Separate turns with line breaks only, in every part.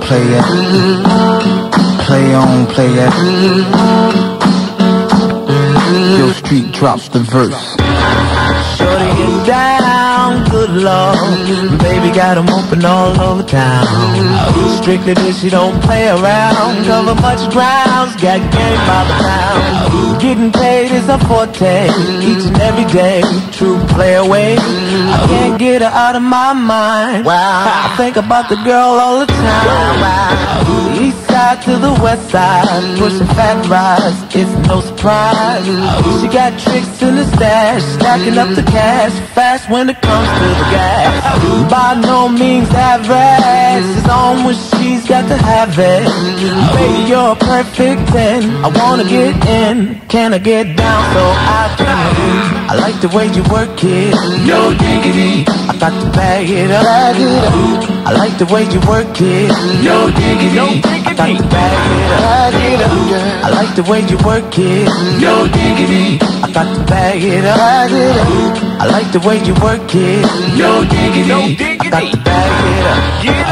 play it. Play on, play it. Yo Street drops the verse.
Shorty is down, good lord. Baby got 'em open all over town. Strictly this, she don't play around. Cover much grounds, got game by the pound. Getting paid is a forte, each and every day. True play away, I can't get her out of my mind. Wow, I think about the girl all the time. Wow, the east side to the west side, pushing fat rides, it's no surprise. She got tricks in the stash, stacking up the cash, fast when it comes to the gas. By no means average, it's on when she's got to have it. Baby, you're a perfect 10, I wanna get in. Can I get down so I can win? I like the way you work it, no diggity. I got to bag it up, bag it up. I like the way you work it, no diggity. No diggity. I got to bag it up, bag it up. I like the way you work it, no diggity. I got to bag it up, bag it up. I like the way you work it, no diggity. No diggity. I got to bag it up.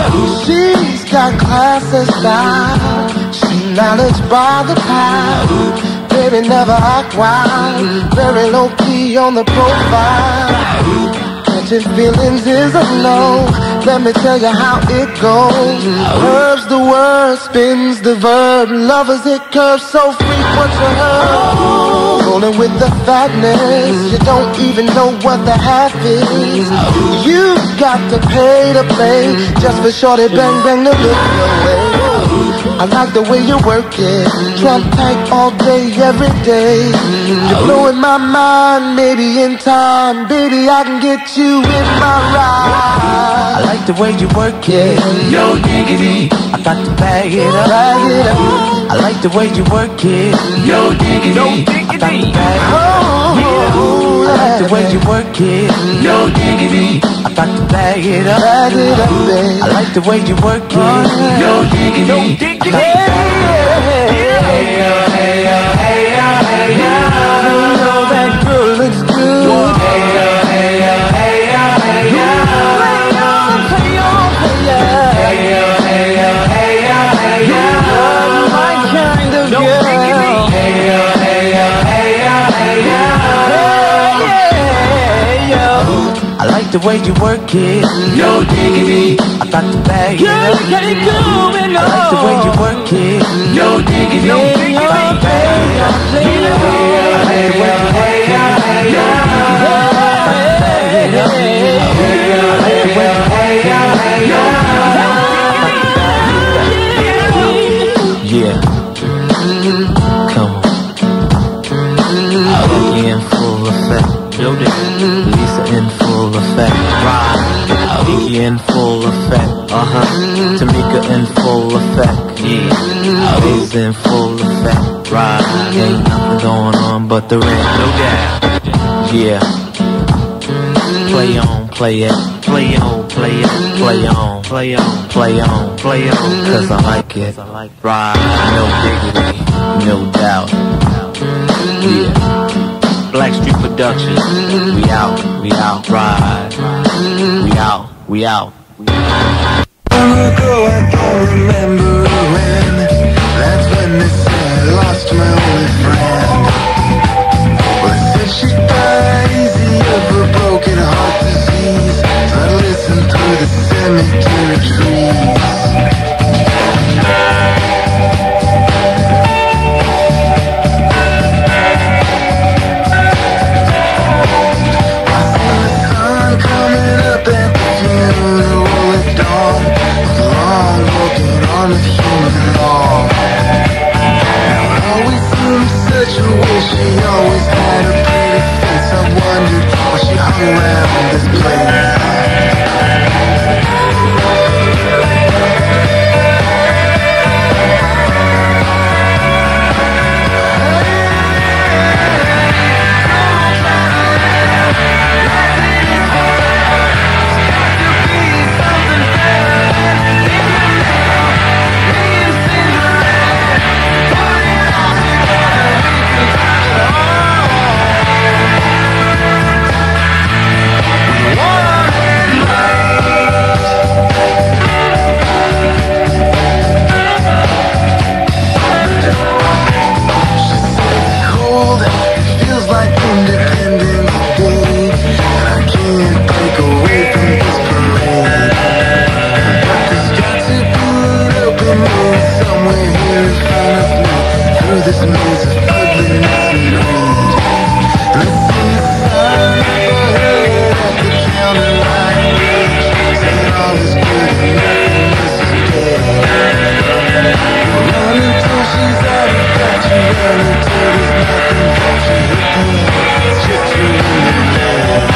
She's got class and style, she managed by the pound. Baby never act wild, very low key on the profile. Catching feelings is a no, let me tell you how it goes. Curves the word, spins the verb, lovers it curves so frequent to her. Rolling with the fatness, you don't even know what the half is. You got to pay to play, just for shorty bang bang to look your way. I like the way you work it, trump tight all day, every day. You're blowing my mind, maybe in time, baby I can get you in my ride.
I like the way you work it, no diggity. I got to bag it up, bag it up. I like the way you work it, no diggity. No diggity. I got to bag it up. I like the way you work it, no diggity. I got to bag it up, bag it up, babe. I like the way you work it, no diggity. No diggity. I got to bag it up. Hey yo, hey yo, hey yo, hey yo. You know that girl looks good. Hey yo, hey yo, hey yo, hey yo. Play on, play on, play on. Hey yo, hey yo, hey yo, hey yo. You're my kind of girl. Hey yo, hey yo, hey yo, hey yo. Hey yo. I like the way you work it, no diggity. I got to bag it up. I like the way you work it, no diggity. No diggity. I like the way you yeah. Come on. Biggie in full effect. Lisa in full effect. Ride. Biggie in full effect. Tamika in full effect. Yeah. Liz in full effect. Ride. Ain't nothing going on but the rain. No doubt. Yeah. Play on, play it. Play on, play it. Play on, play on, play on, play on. Cause I like it. Ride. No diggity. No doubt. Yeah. Blackstreet Productions. We out, ride. We out, we out.
Long ago I don't remember when. That's when they said I lost my only friend. Well, they said she died easy of a broken heart disease. So I listened through the cemetery trees. On of human law. Now it always seemed such a wish. She always had a pretty face. I wondered why she hung around this place.
One
ways of ugliness and greed. Listen to signs overhead at the counter line bridge, saying all is good and nothing is dead. Run until she's out of touch, and run until there's nothing that you hit the edge. It's just you in the ledge.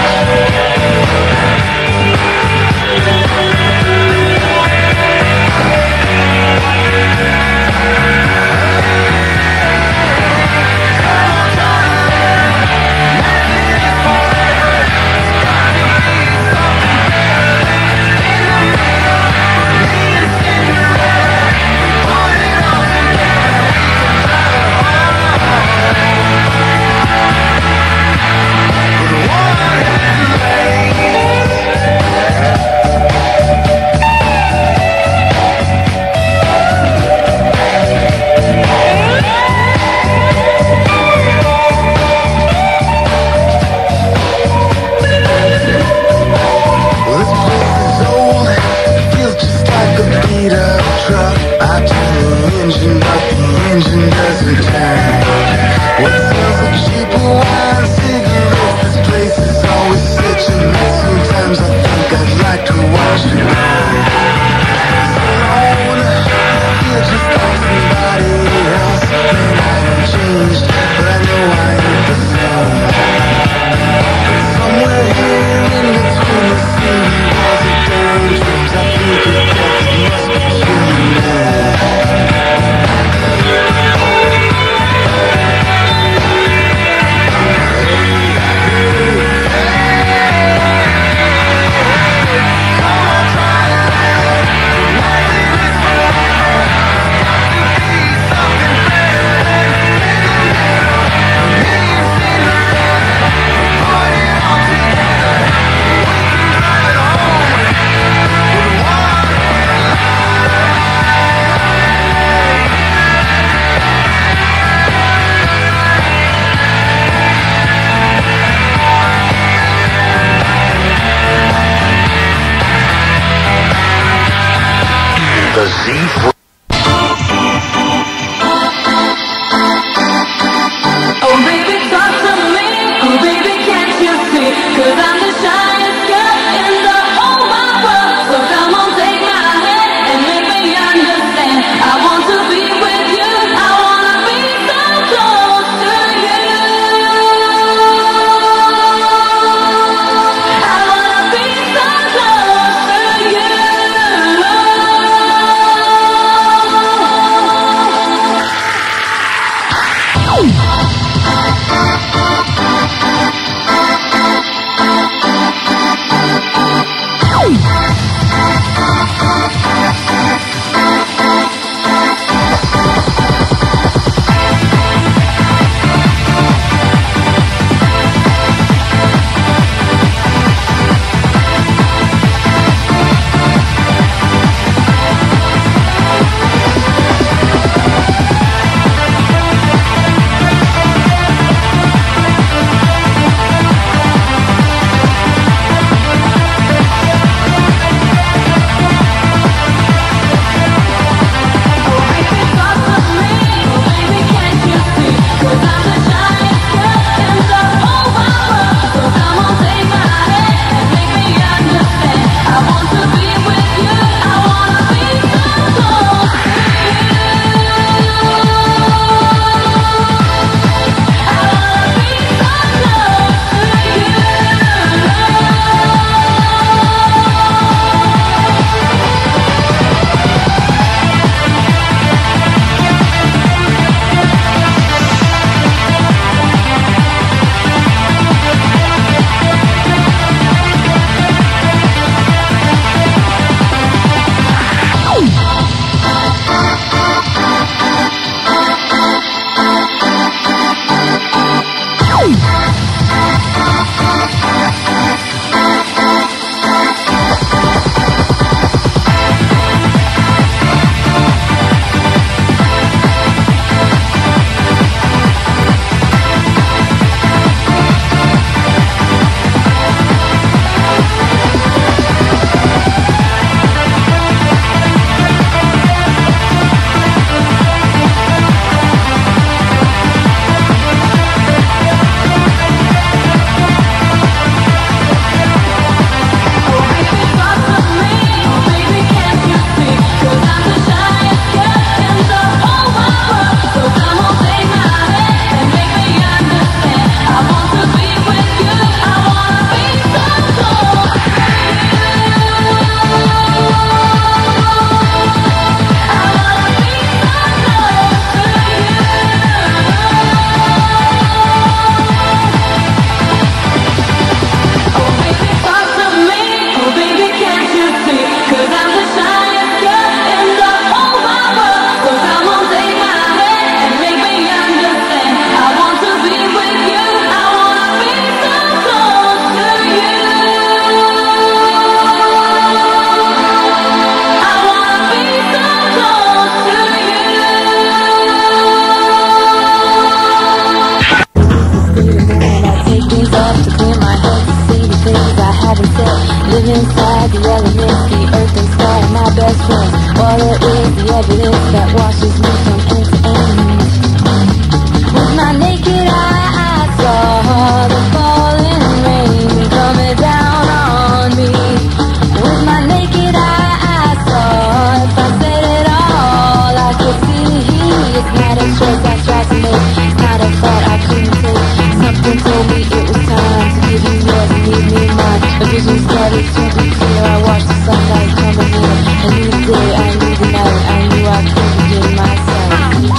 color is the evidence that washes me from end to end. With my naked eye I saw the falling rain coming down on me. With my naked eye I saw, if I said it all I could see. It's not a choice I tried to make, it's not a thought I couldn't take. Something told me it was time to give you yours and leave me mine. A vision started to be clear, I watched the sunlight coming in. I knew the day, I knew the night, I knew I couldn't begin myself.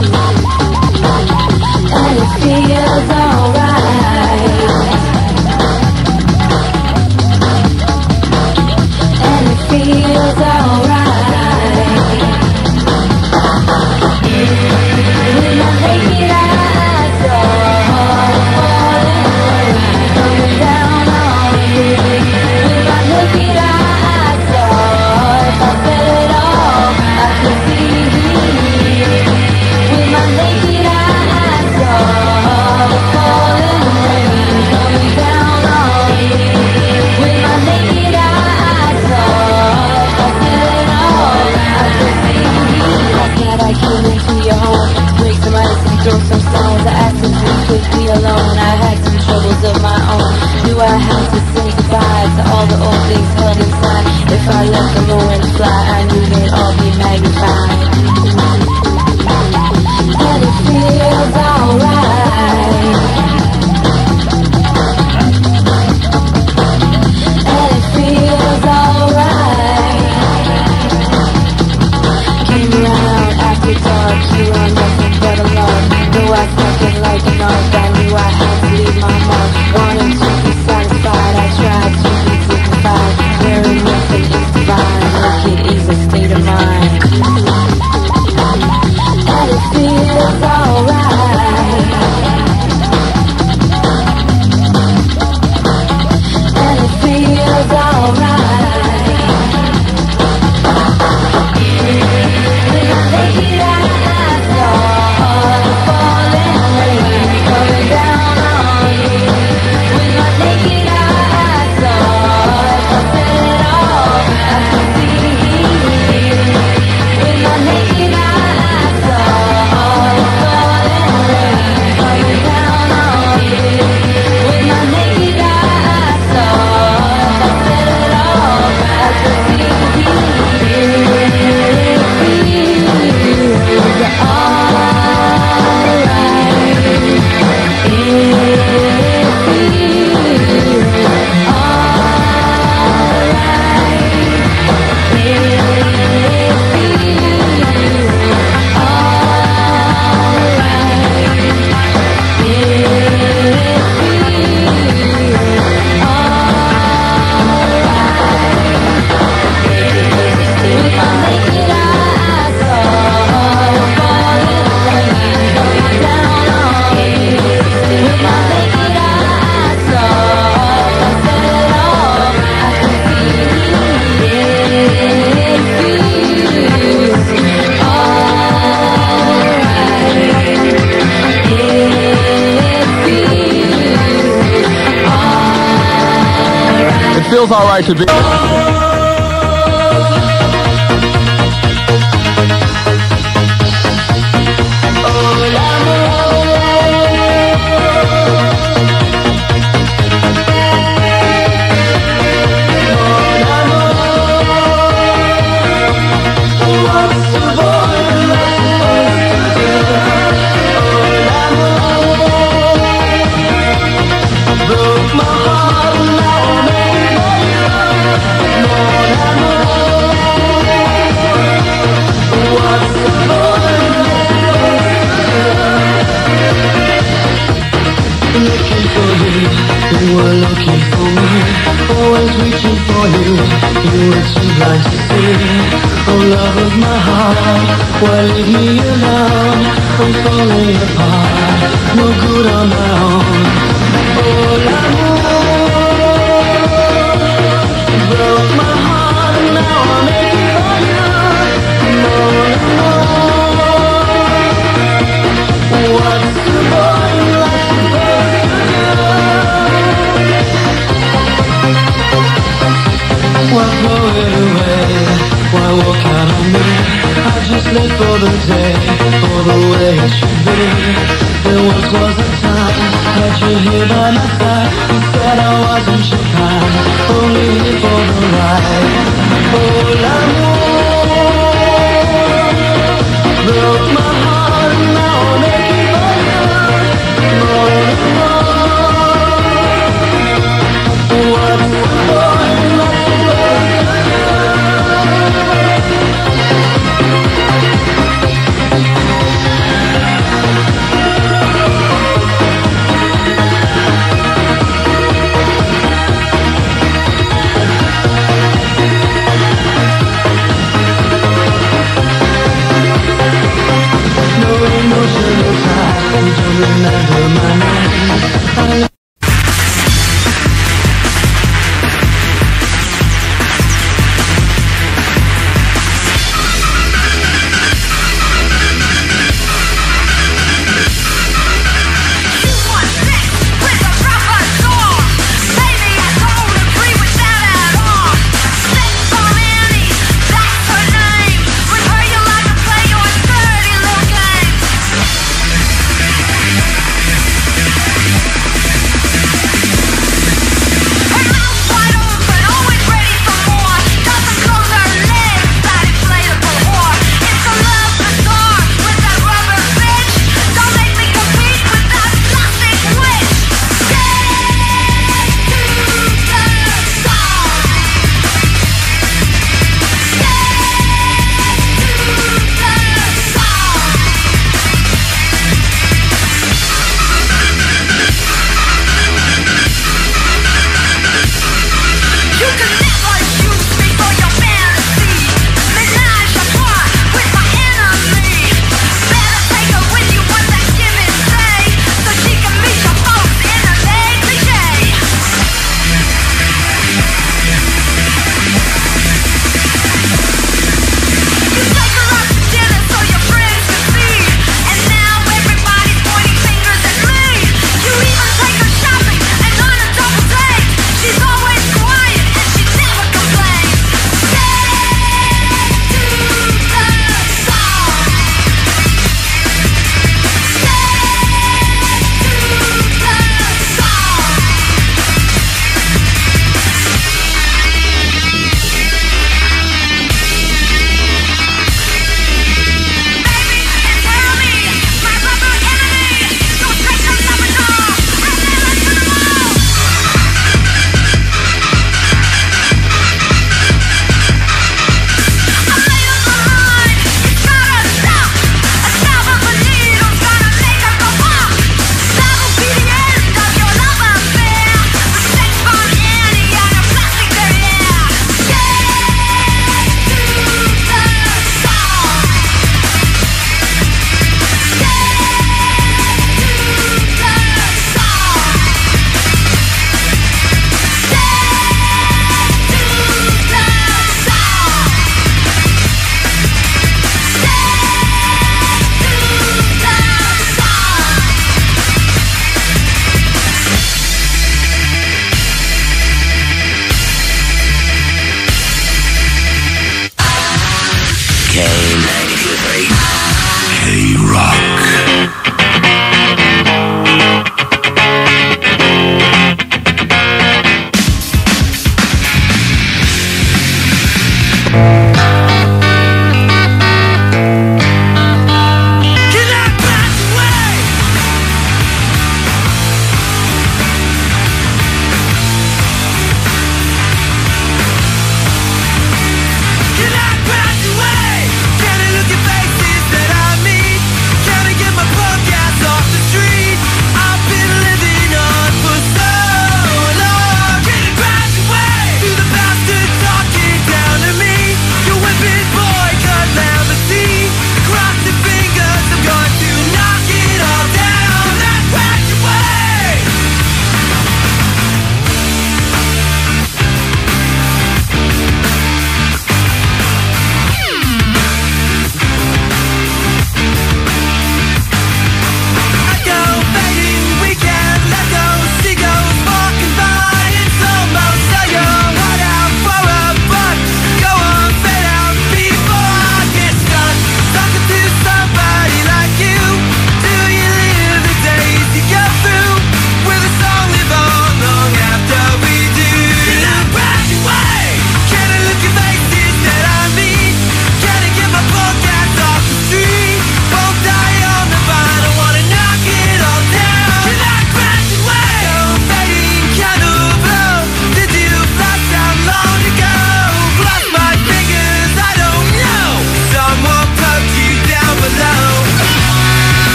And it feels alright. And it feels alright. With my naked eyes saw the falling rain coming down on me. With my naked eyes saw, if I said it all I could see. With my naked eyes saw the falling rain coming down on me. With my naked eyes saw, if I said it all I could see. Last night I came into your home, break some ice and throw some stones. I asked if we could be alone, I had some troubles of my own. Knew I had to say goodbye to all the old things held inside. If I let them go and fly, I knew they'd all be magnified. And it feels alright. And it feels alright. Came around after dark, you are nothing but alone. Though I stuck it like an arc, I knew I had to leave my mark. Wanting to be satisfied, I tried to be dignified. Wearing nothing is divine, naked is a state of mind. And it feels alright. And it feels alright. With my naked eyes saw the falling rain coming down on me. With my naked eyes saw, if I said it all I could see. With my naked eyes saw the falling rain coming down on me. With my naked eyes saw, if I said it all I could see.
It feels all right to be.
You were looking for me, always reaching for you. You were too blind to see. Oh, love of my heart, why leave me alone? I'm falling apart, no good on my own. Oh, l'amour broke my heart, and now I'm aching for you. Mon amour, what's the boy like supposed to do? Why throw it away? Why walk out on me? that you're here by my side. You said I wasn't your kind, only here for the ride. Oh, l'amour broke my heart, now I'm aching for you. More and more. What's the point? Let's remember my name.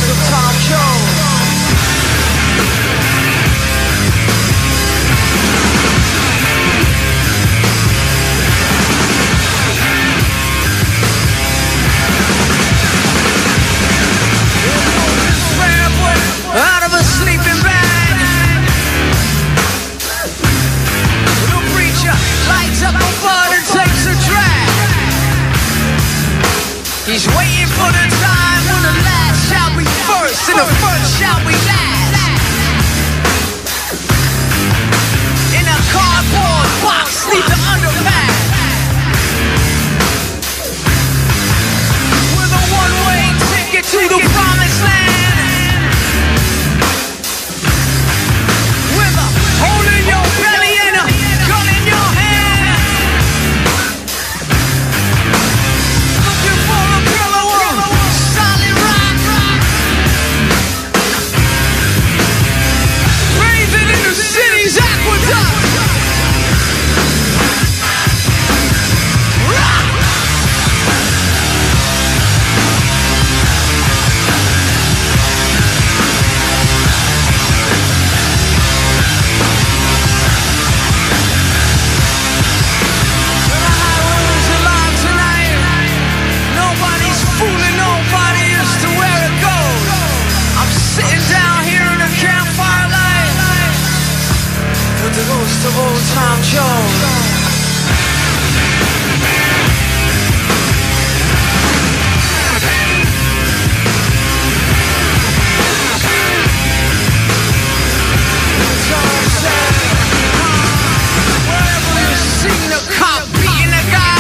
ghost of Tom Jones. Out of a sleeping bag, the preacher lights up a bud and takes a drag. He's waiting for the time when the last shall be first and the first shall be last. In a cardboard box neath the underpass, with a one-way ticket to the promised land. Hole in your belly and a gun in your hand. Looking for a pillow of solid rock. Bathing in the city's aqueduct. Fooling nobody as to where it goes. I'm sitting down here in the campfire light with the ghost of old Tom Jones. Wherever you seen a cop beating a guy,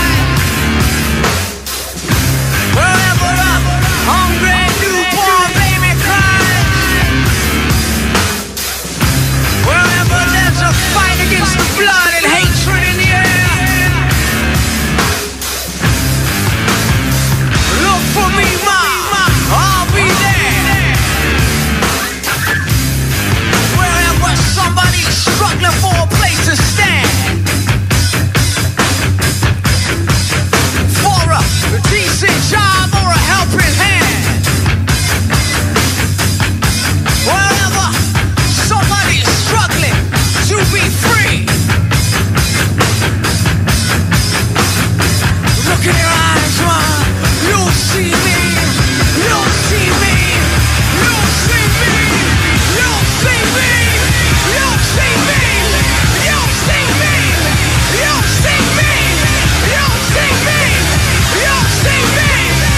wherever a hungry newborn baby cries, wherever there's a fight against the blood and hatred in the air, look for me, Ma, I'll be there. Wherever somebody's struggling for a place to stand, for a decent job or a helping hand, wherever somebody is struggling to be free, look in your eyes, man, you'll see me, you'll see me, you'll see me, you'll see me, you'll see me, you'll see me, you'll see me, you'll see me, you'll see me.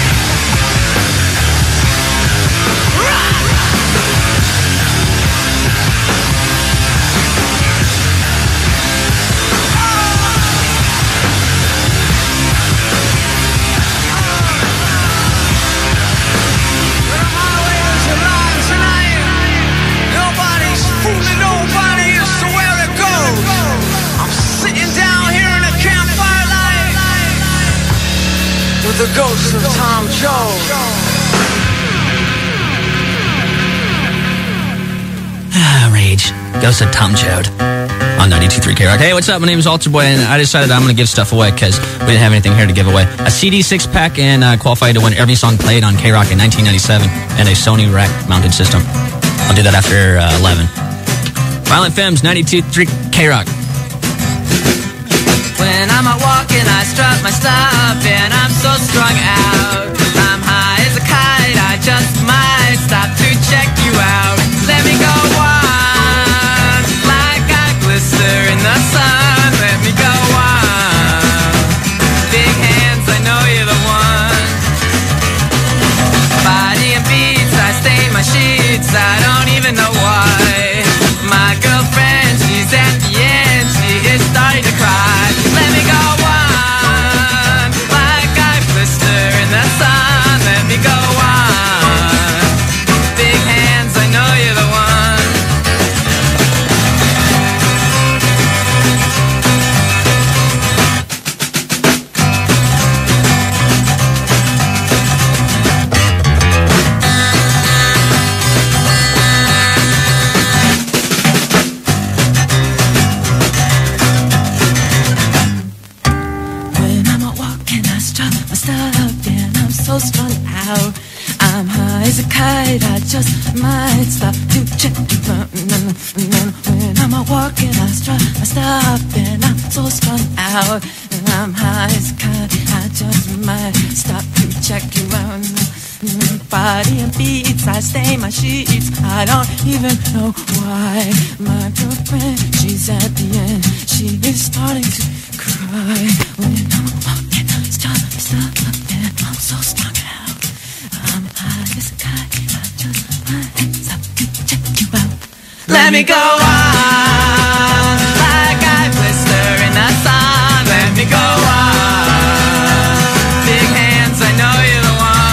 Nobody's fooling nobody as to where it goes. I'm sitting down here in a campfire light with the ghost of Tom Jones.
Rage. Ghost of Tom Joad on 92.3 K-Rock. Hey, what's up? My name is Alter Boy, and I decided I'm going to give stuff away because we didn't have anything here to give away. A CD 6-pack and qualified to win every song played on K-Rock in 1997 and a Sony rack mounted system. I'll do that after 11. Violent Femmes, 92.3 K-Rock.
When I'm out walking, I strut my stuff, and I'm so strung out. I'm high as a kite, I just might stop to check you out. Let me go on, like I glister in the sun. Let me go on, big hands, I know you're the one. Body and beats, I stain my sheets, I don't even know why. My girlfriend, she's at the end, she is starting to cry. Let me go on, like I glister in the sun. Let me go on, big hands, I know you're the one. When I'm out walking, I strut my stuff, and I'm so strung out. I'm high high as a kite, I just might stop to check. When I'm walking, I strut, I stop, and I'm so strung out. And I'm high as a kite, I just might stop to check you out. Body and beats, I stain my sheets. I don't even know why. My girlfriend, she's at the end. She is starting to cry. When I'm walking, stop, and I'm so strung out. I'm high as a kite, I just might stop to check you out. Let me go on, like I blister in the sun. Let me go on, big hands, I know you're the one.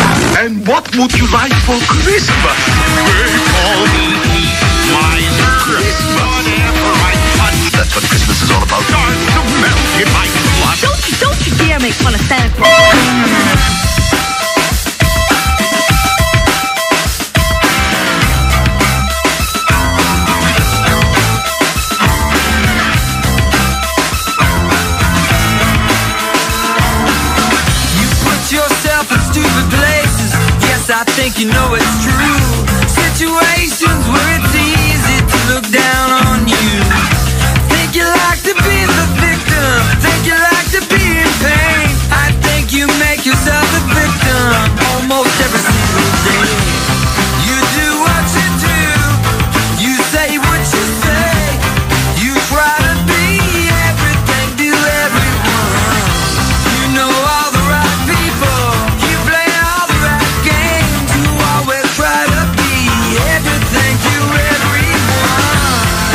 And what would you like for Christmas? They call me my That's what Christmas is all about. Start to melt in my blood.
Don't you dare make fun of Santa Claus.
I think you know it's true. Situations where it's easy to look down on you. Think you like to be the victim. Think you like to be in pain. I think you make yourself a victim almost every single day. You do what you do. You say what you say. You try to be everything to everyone. You know all the right people. You play all the right games. You always try to be everything to everyone.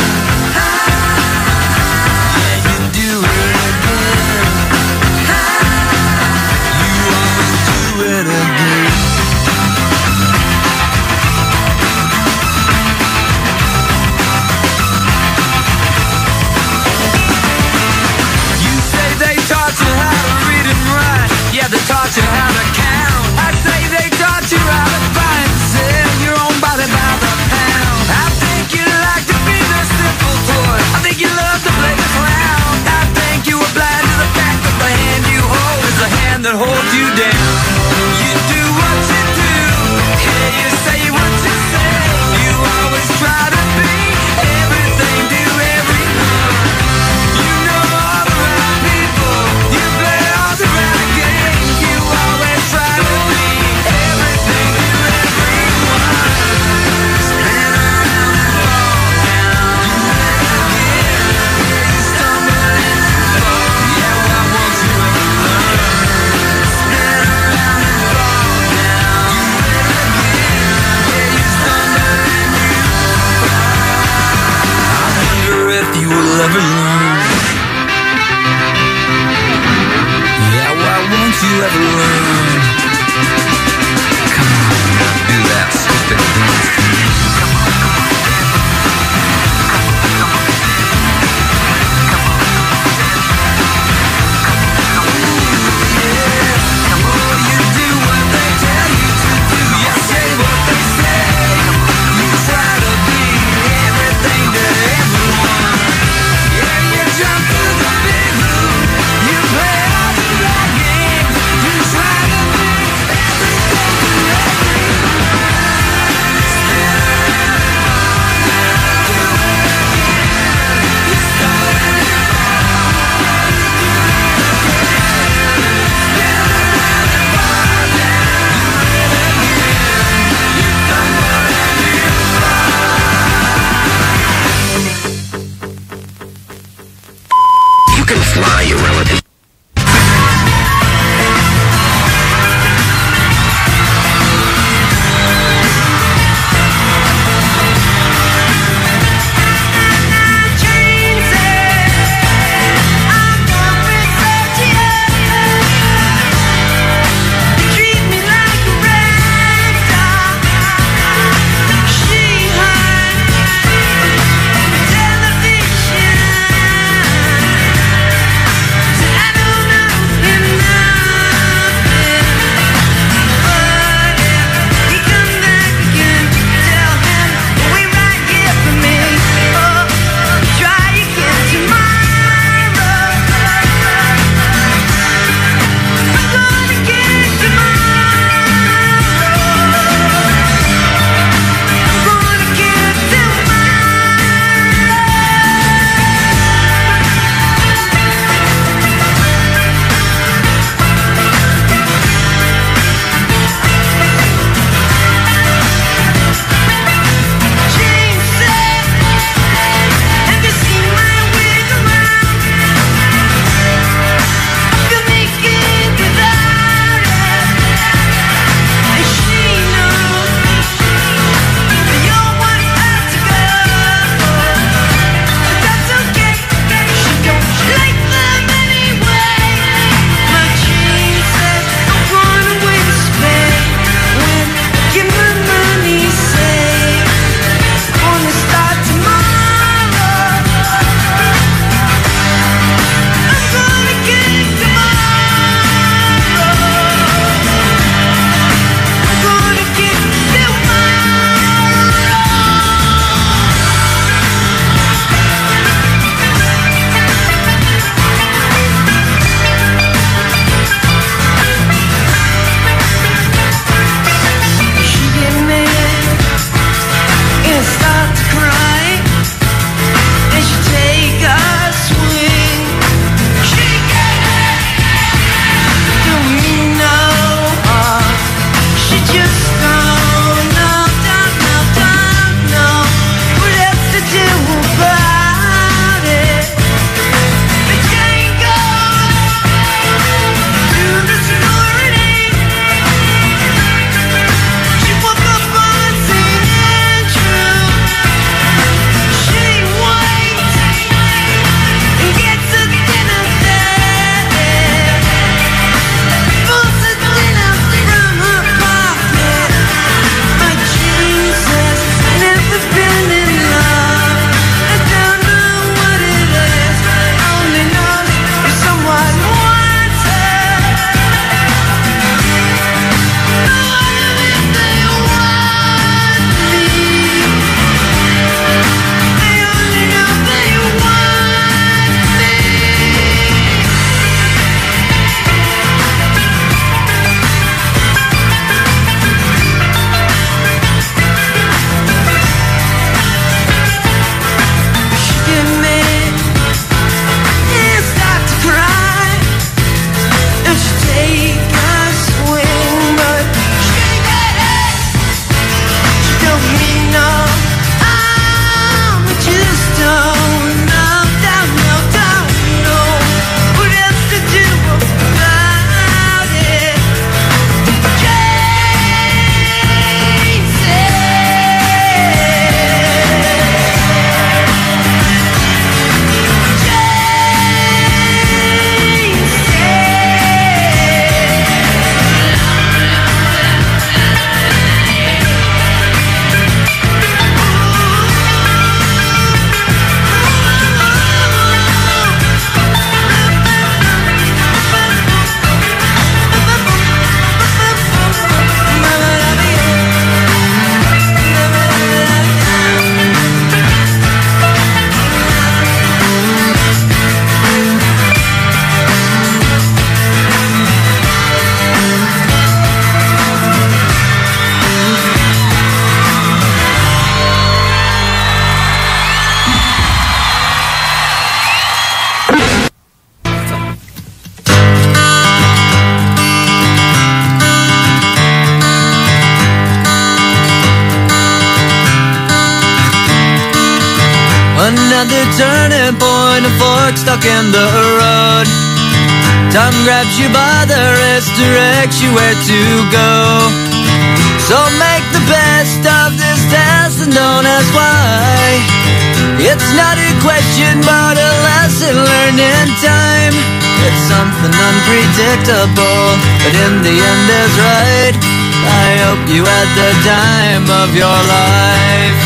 another turning point, a fork stuck in the road. Time grabs you by the wrist, directs you where to go. So make the best of this test and don't ask why. It's not a question but a lesson learned in time. It's something unpredictable, but in the end is right. I hope you had the time of your life.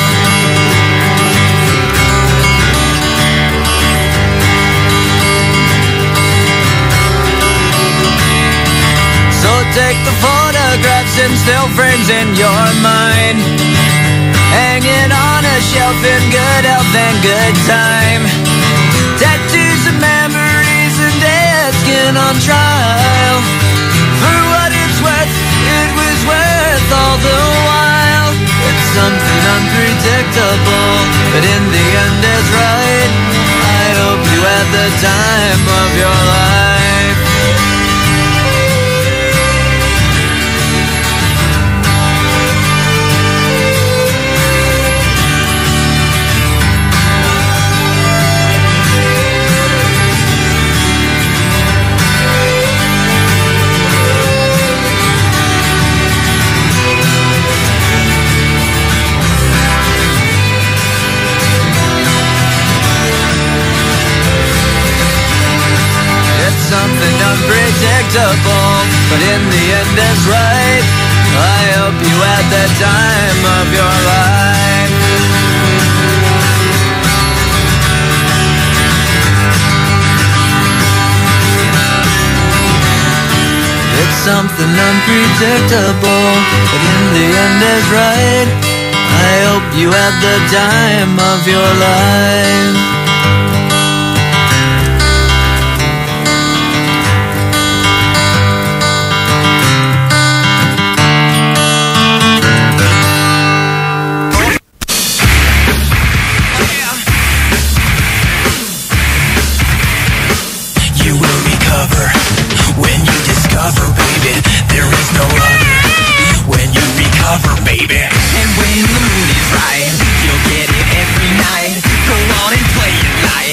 So take the photographs and still frames in your mind, hanging on a shelf in good health and good time. Tattoos of memories and dead skin on trial. For what it's worth, it was worth all the while. It's something unpredictable, but in the end is right. I hope you had the time of your life. Something unpredictable, but in the end is right. I hope you had the time of your life. It's something unpredictable, but in the end is right. I hope you had the time of your life.
Baby, and when the mood is right, you'll get it every night. Go on and play it light.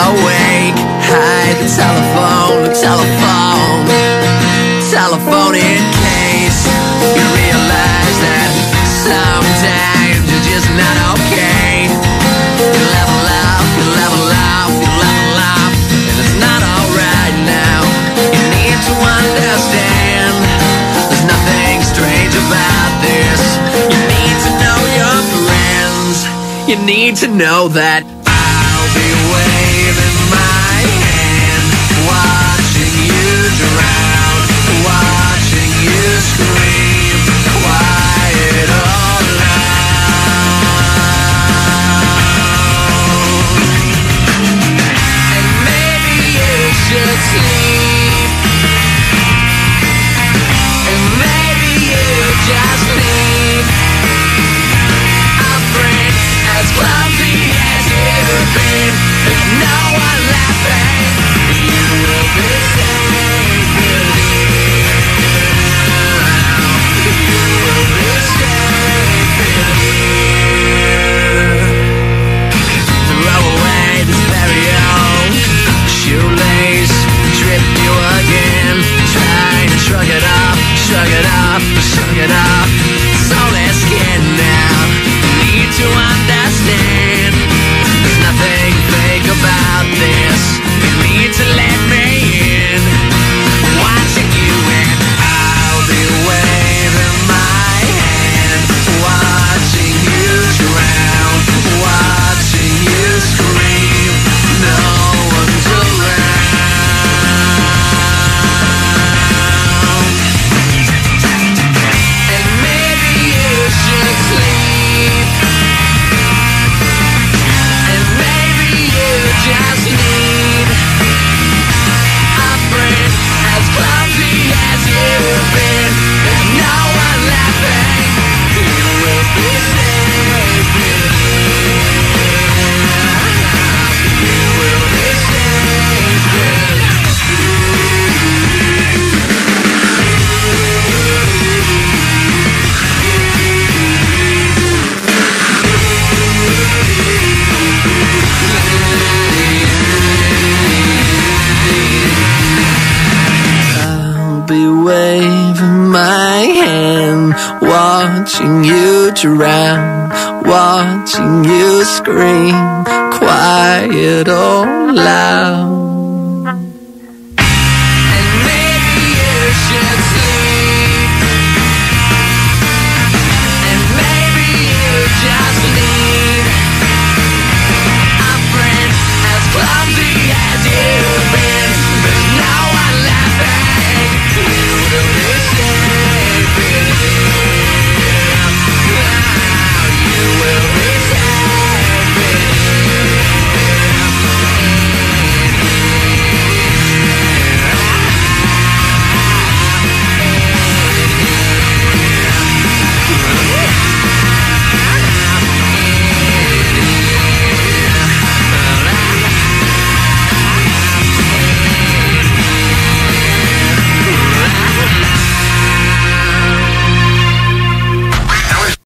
awake. Hide the telephone in case you realize that sometimes you're just not okay. You level up, and it's not alright now. You need to understand there's nothing strange about this. You need to know your friends. You need to know that I'll be waving my hand, watching you drown, watching you scream, quiet all alone. And maybe you should sleep, and maybe you just need a friend as clumsy as you've been. There's no one laughing, you will be safe here. You will be safe here. Throw away this very old shoelace, trip you again, trying to shrug it up, shrug it up, shrug it up. It's only skin now. You need to understand there's nothing fake about this. You need to let me in, watching you, and I'll be waving my hand, watching you drown, watching you scream. No one's around. And maybe you should sleep, and maybe you just need a friend as clumsy as you've been. There's no one laughing, you will be safe here. You will be safe here. I'll be waving my hand, watching you drown, watching you scream, quiet or loud.